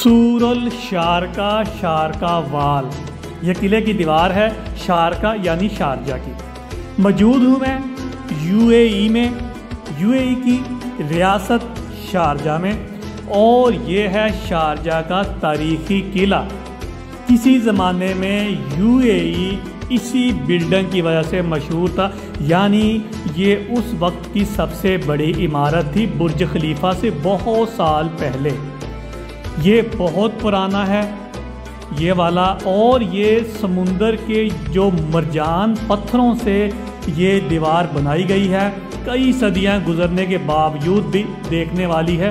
सूरुल शारका शारका वाल, यह किले की दीवार है शारका यानी शारजा की। मौजूद हूँ मैं यूएई में, यूएई की रियासत शारजा में, और ये है शारजा का तारीख़ी किला। किसी ज़माने में यूएई इसी बिल्डिंग की वजह से मशहूर था, यानी ये उस वक्त की सबसे बड़ी इमारत थी बुर्ज खलीफा से बहुत साल पहले। ये बहुत पुराना है ये वाला, और ये समुंदर के जो मरजान पत्थरों से ये दीवार बनाई गई है। कई सदियां गुजरने के बावजूद भी देखने वाली है।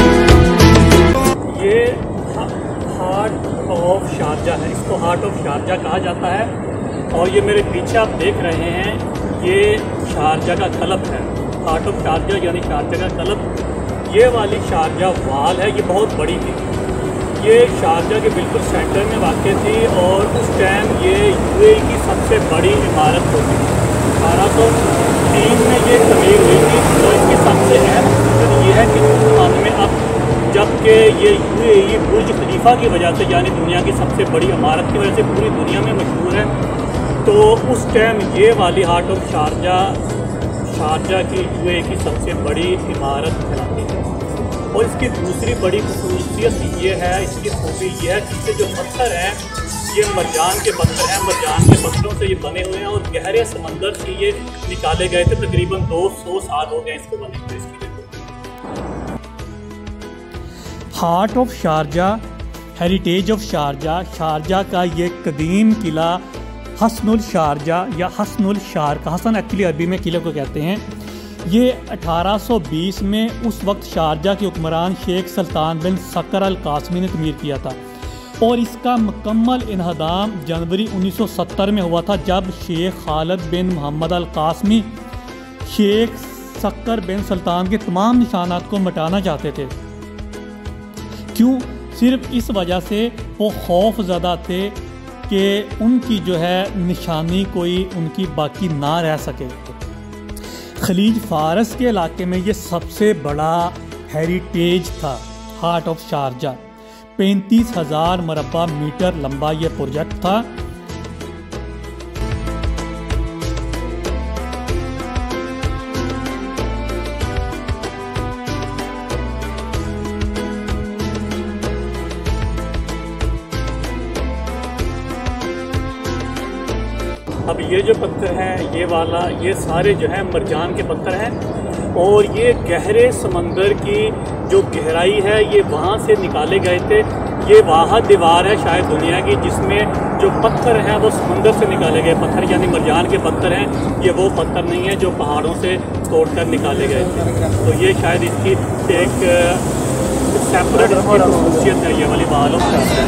ये हार्ट ऑफ शारजा है, इसको हार्ट ऑफ शारजा कहा जाता है। और ये मेरे पीछे आप देख रहे हैं, ये शारजा का क्लब है। हार्ट ऑफ शारजा यानी शारजा का क्लब। ये वाली शारजा वाल है, ये बहुत बड़ी थी। ये शारजा के बिल्कुल सेंटर में वाक़ थी, और उस टाइम ये यूएई की सबसे बड़ी इमारत होती थी। 1803 में ये तमीर हुई थी। तो इसकी सबसे अहम खसूसियत ये है कि उस ज़माने में अब जबकि ये यूएई बुर्ज खलीफा की वजह से, यानी दुनिया की सबसे बड़ी इमारत की वजह से पूरी दुनिया में मशहूर है, तो उस टाइम ये वाली हार्ट ऑफ शारजा शारजा की यूएई की सबसे बड़ी इमारत कहलाती है। और इसकी दूसरी बड़ी खसूसियत ये है, इसकी खूबी ये है कि इसके जो पत्थर हैं ये मरजान के पत्थर हैं। मरजान के पत्थरों से ये बने हुए हैं, और गहरे समंदर से ये निकाले गए थे। तकरीबन 200 साल हो गए इसको बने हुए। Heart of Sharjah, heritage of Sharjah, Sharjah का ये कदीम किला हसनुल शारजा या हसनुल शारका, हसन एक्चुअली अरबी में किले को कहते हैं। ये 1820 में उस वक्त शारजा के हुक्मरान Sheikh Sultan bin Saqr Al Qasimi ने तमीर किया था, और इसका मुकम्मल इन्हदाम जनवरी 1970 में हुआ था, जब Sheikh Khalid bin Mohammed Al Qasimi Sheikh Saqr bin Sultan के तमाम निशानात को मिटाना चाहते थे। क्यों? सिर्फ इस वजह से वो खौफ ज़दा थे कि उनकी जो है निशानी कोई उनकी बाकी ना रह सके। खलीज फ़ारस के इलाके में ये सबसे बड़ा हेरिटेज था हार्ट ऑफ शारजा। 35,000 मरबा मीटर लंबा ये प्रोजेक्ट था। अब ये जो पत्थर हैं, ये वाला, ये सारे जो है मरजान के पत्थर हैं, और ये गहरे समंदर की जो गहराई है ये वहाँ से निकाले गए थे। ये वाह दीवार है शायद दुनिया की जिसमें जो पत्थर हैं वो समंदर से निकाले गए पत्थर, यानी मरजान के पत्थर हैं। ये वो पत्थर नहीं है जो पहाड़ों से तोड़कर निकाले गए थे। तो ये शायद इसकी एक सेपरेट खसूसियत है ये वाली वाल।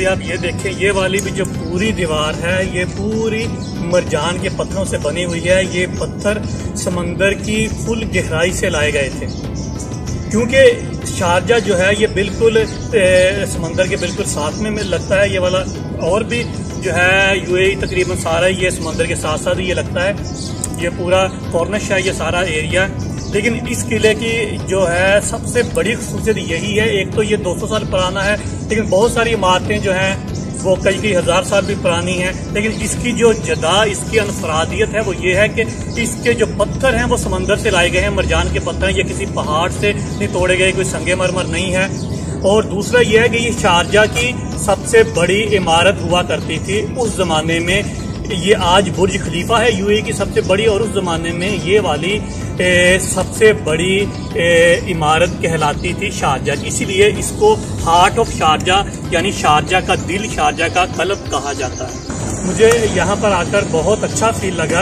आप ये देखें, ये वाली भी जो पूरी दीवार है ये पूरी मरजान के पत्थरों से बनी हुई है। ये पत्थर समंदर की फुल गहराई से लाए गए थे, क्योंकि शारजा जो है ये बिल्कुल समंदर के बिल्कुल साथ में लगता है। ये वाला और भी जो है यूएई तकरीबन सारा ये समंदर के साथ साथ ही ये लगता है। ये पूरा कॉर्निश है ये सारा एरिया। लेकिन इस किले की जो है सबसे बड़ी खूबियत यही है, एक तो ये 200 साल पुराना है, लेकिन बहुत सारी इमारतें जो हैं वो कई हज़ार साल भी पुरानी हैं। लेकिन इसकी जो जदा, इसकी अनफरादियत है वो ये है कि इसके जो पत्थर हैं वो समंदर से लाए गए हैं, मरजान के पत्थर हैं। ये किसी पहाड़ से नहीं तोड़े गए, कोई संगे मरमर नहीं है। और दूसरा ये है कि ये शारजा की सबसे बड़ी इमारत हुआ करती थी उस ज़माने में। ये आज बुर्ज खलीफा है यूएई की सबसे बड़ी, और उस ज़माने में ये वाली सबसे बड़ी इमारत कहलाती थी शारजा की। इसीलिए इसको हार्ट ऑफ शारजा यानी शारजा का दिल, शारजा का कल्ब कहा जाता है। मुझे यहाँ पर आकर बहुत अच्छा फील लगा,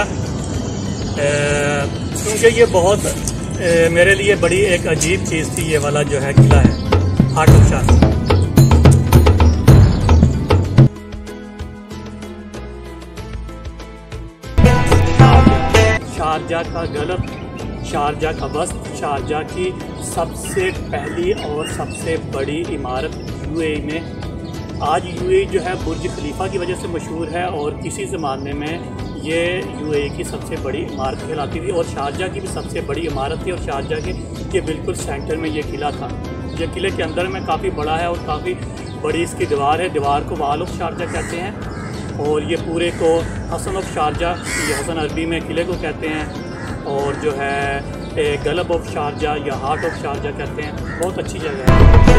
क्योंकि ये बहुत मेरे लिए बड़ी एक अजीब चीज़ थी। ये वाला जो है किला है हार्ट ऑफ शारजा। शारजा का गलब, शारजा का वस्त, शारजा की सबसे पहली और सबसे बड़ी इमारत यूएई में। आज यूएई जो है बुर्ज खलीफा की वजह से मशहूर है, और किसी ज़माने में ये यूएई की सबसे बड़ी इमारत कहलाती थी, और शारजा की भी सबसे बड़ी इमारत थी। और शारजा के बिल्कुल सेंटर में ये किला था। ये किले के अंदर में काफ़ी बड़ा है और काफ़ी बड़ी इसकी दीवार है। दीवार को वाल ऑफ शारजा कहते हैं, और ये पूरे को हसन ऑफ शारजा, ये हसन अरबी में किले को कहते हैं, और जो है गलब ऑफ शारजा या हार्ट ऑफ शारजा कहते हैं। बहुत अच्छी जगह है।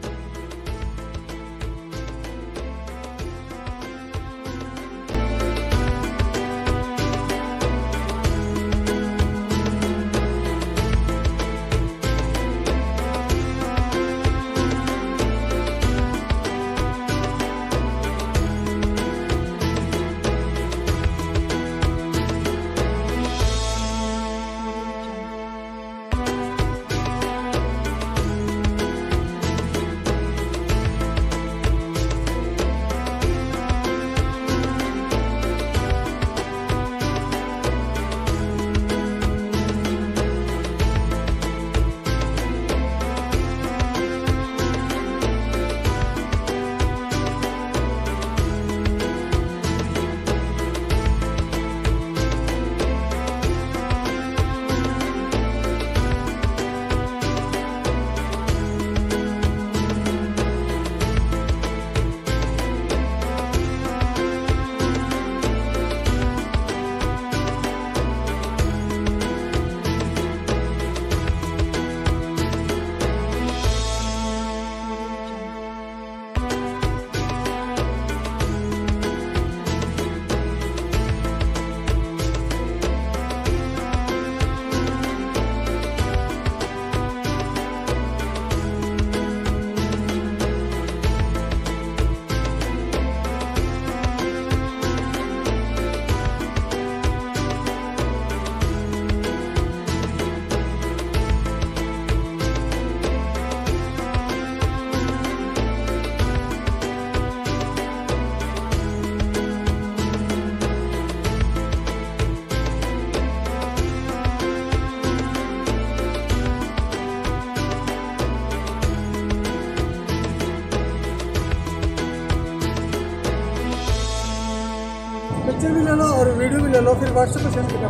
पिक्चर भी ले लो और वीडियो भी ले लो, फिर व्हाट्सएप पे सेंड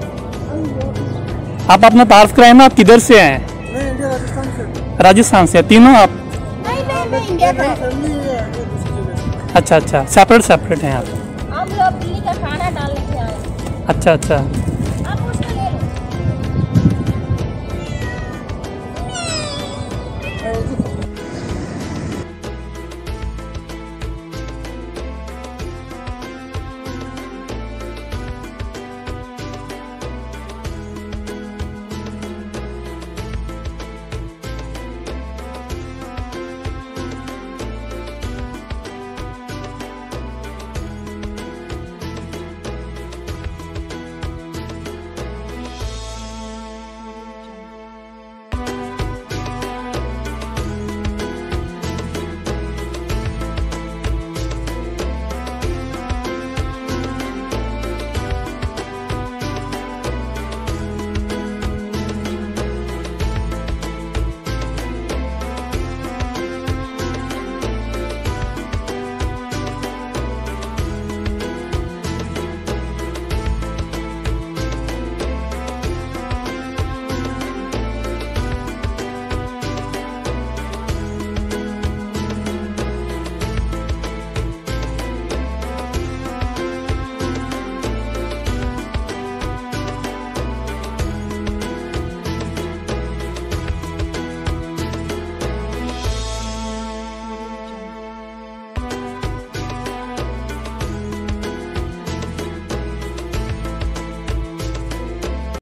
कर। आप अपना तारीफ कराए ना, आप किधर से हैं? मैं इंडिया राजस्थान से। राजस्थान से तीनों आप? नहीं इंडिया का। अच्छा, सेपरेट हैं आप? हम लोग दिल्ली का खाना डालने के आए। अच्छा।